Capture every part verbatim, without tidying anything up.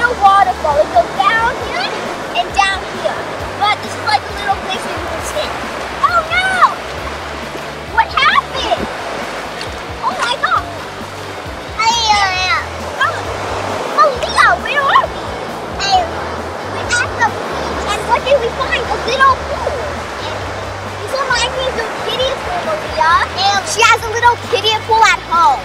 little waterfall. It goes down here and down here. But this is like a little place where you can sit. Oh no! What happened? Oh my god! I am. Oh, oh Leo, where are we? I We're at the beach. And what did we find? A little pool. This reminds me of the kiddie pool, Maria. And she has a little kiddie pool at home.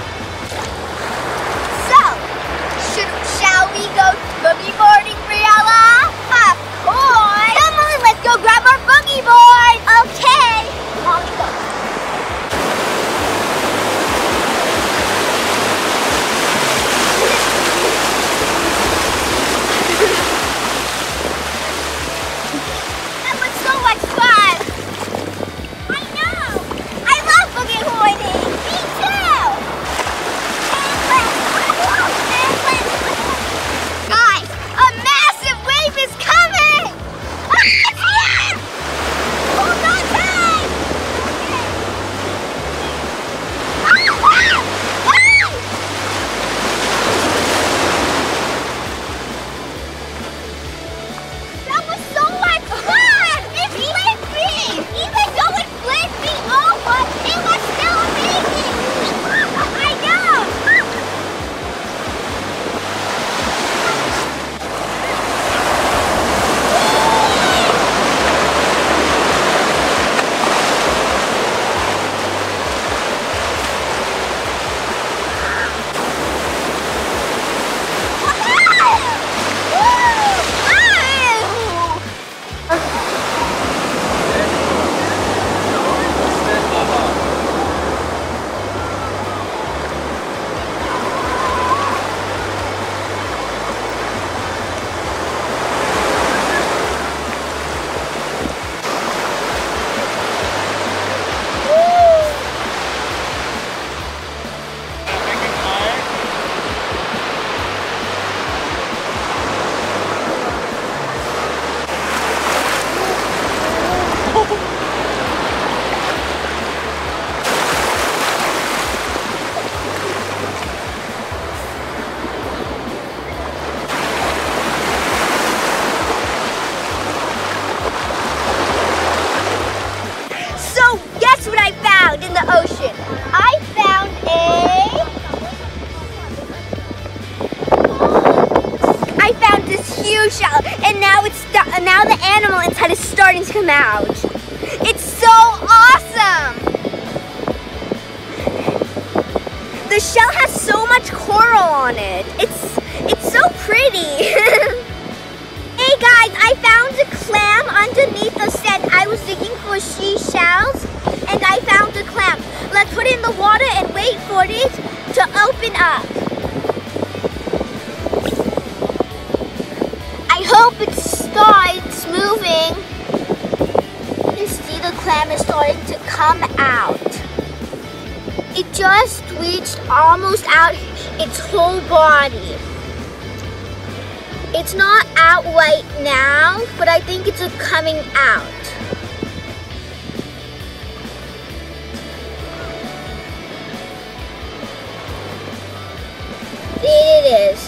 So, should, shall we go boogie boarding, Briella? Of course! Come on, let's go grab our boogie board! Okay! On we go. That was so much fun! I know! I love boogie boarding! Me too! Guys, a massive wave is coming! Ah, it's here! Hold on tight! Ah, ah, ah! That was so much fun! It flipped me! Even though it flipped me over, it was still amazing! I know! In the ocean, I found a I found this huge shell, and now it's now the animal inside is starting to come out. It's so awesome! The shell has so much coral on it. It's it's so pretty. Hey guys, I found a clam underneath the sand. I was digging for seashells. And I found a clam. Let's put it in the water and wait for it to open up. I hope it starts moving. You see the clam is starting to come out. It just reached almost out its whole body. It's not out right now, but I think it's coming out. It is.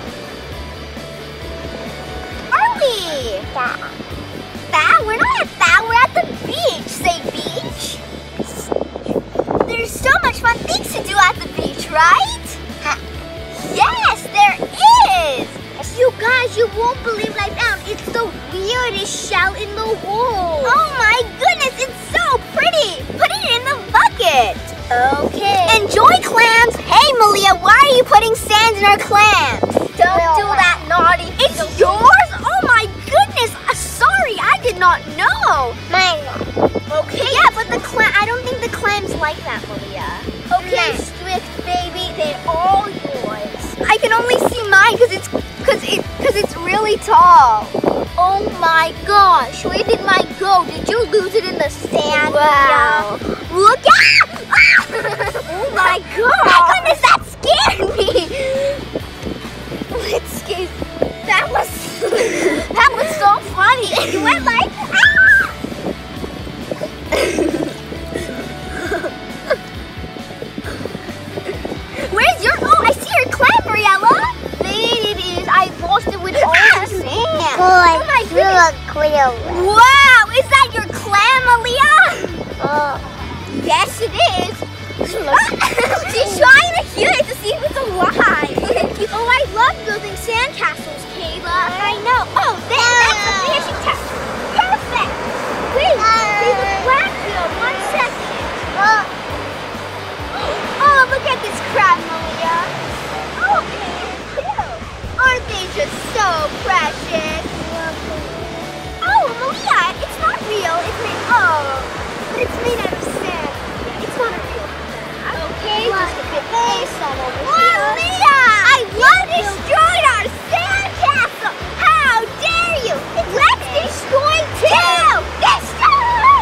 Are we? That. That? We're not at that. We're at the beach. Say beach. There's so much fun things to do at the beach, right? Huh. Yes, there is. You guys, you won't believe what I found. It's the weirdest shell in the world. Oh my goodness, it's so pretty. Put it in the bucket. Okay. Enjoy clams. Hey, Malia, why are you putting sand in our clams? Don't do that, naughty. It's yours? Oh my goodness. Uh, sorry, I did not know. Mine. Okay. Yeah, but the clam, I don't think the clams like that, Malia. Okay, Swift baby, they're all yours. I can only see mine because it's because it because it's really tall. Oh my gosh, where did mine go? Did you lose it in the sand? Wow. Malia? Look out! Oh my god! My goodness, that scared me! It scared That was that was so funny. It went like ah! Where's your oh I see your clam, Briella! There it is. I clam. Wow, is that your clam, Aaliyah? Uh, yes, it is. She's trying to hear it to see if it's alive. Oh, I love building sandcastles, Kayla. I know. Oh, there, that's the finishing test. Perfect. Wait, there's a black field. One second. Uh, oh, look at this crab, Malia. Oh, and cute. Aren't they just so precious? Oh, Malia, it's not real. It's made, oh, but it's made out of sand. Yeah, it's not a real crab. Okay, just a bit face on over here. Malia, I love destroyed our sandcastle. How dare you? Let's destroy too. Destroy!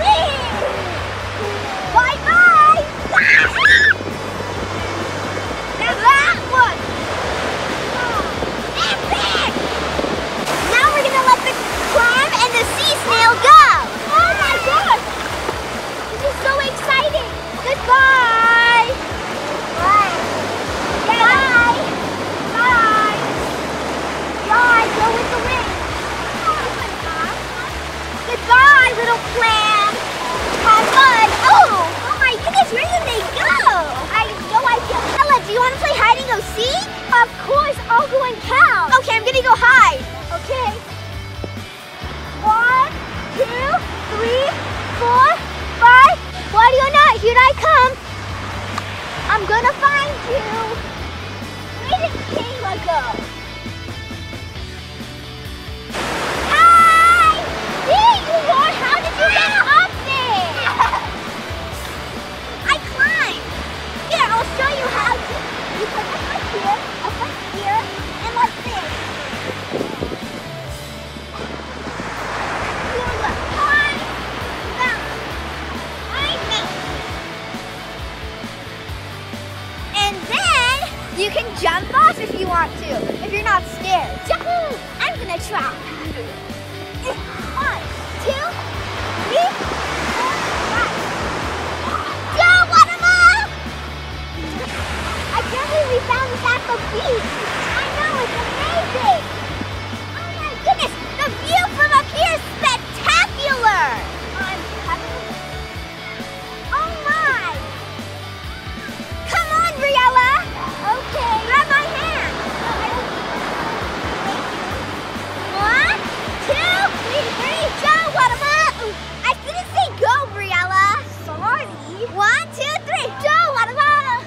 Bye-bye. Now that one. Epic! Now we're gonna let the clam and the sea snail go. Oh my gosh! This is so exciting. Goodbye. Bye. Bye. Bye. Bye. Go with the wind. Goodbye, little clam. Have fun. Oh, oh my goodness, where did they go? I have no idea. Ella, do you want to play hide and go seek? Of course, I'll go and count. Okay, I'm gonna go hide. Okay. One, two, three, four, five. Why do you not? Here I come. I'm gonna find you. Where did Kayla go? Hi! Here you are. How did you get up there? I climbed. Here, I'll show you how to. You put this right here, up right here, and like this. You look high, down, high, down. And then you can jump off if you want to, if you're not scared. Jump! I'm gonna try. One, two, three, four, five. Go, Watermelon! I can't believe we found this at the beach. I know, it's amazing. Oh my goodness, the view from up here is spectacular. I'm having... Oh my. Come on, Briella. Okay. Grab my hand. One, two, three, three, go, Watermelon. I didn't say go, Briella. Sorry. One, two, three, go, Watermelon.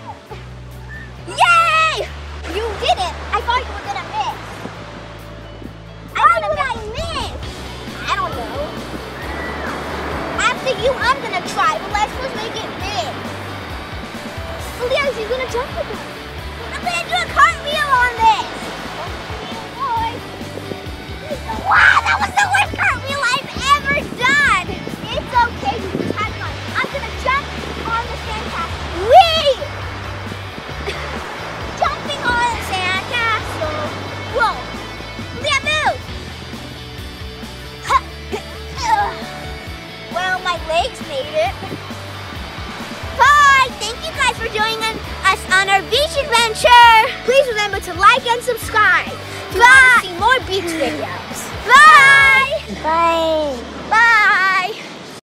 Yay! You did it. I thought you were gonna miss. Why would I miss? I don't know. After you, I'm gonna try, but let's just make it big. Oh yeah, she's gonna jump again. I'm gonna do a cartwheel on this. Wow, that was the worst cartwheel I've ever done. It's okay, you just had fun. I'm gonna jump on the sandcastle. Whee! Jumping on the sandcastle. Whoa, Leah, move. Well, my legs made it. Bye! Thank you guys for joining us on our beach adventure. Please remember to like and subscribe. Bye! To see more beach videos. Bye! Bye! Bye!